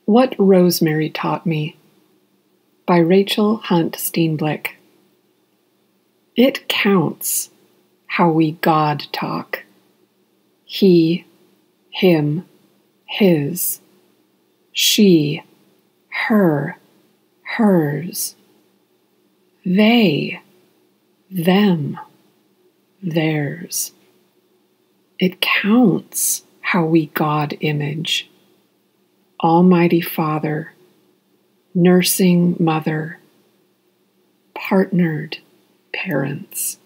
What Rosemary Taught Me by Rachel Hunt Steenblik. It counts how we God talk. He, him, his. She, her, hers. They, them, theirs. It counts how we God image. Almighty Father, nursing mother, partnered parents.